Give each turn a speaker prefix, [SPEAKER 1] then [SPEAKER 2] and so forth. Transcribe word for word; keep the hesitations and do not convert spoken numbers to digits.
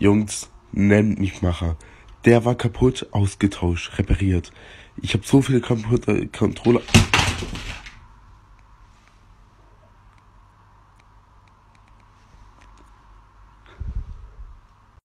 [SPEAKER 1] Jungs, nennt mich Macher. Der war kaputt, ausgetauscht, repariert. Ich habe so viele kaputte Controller...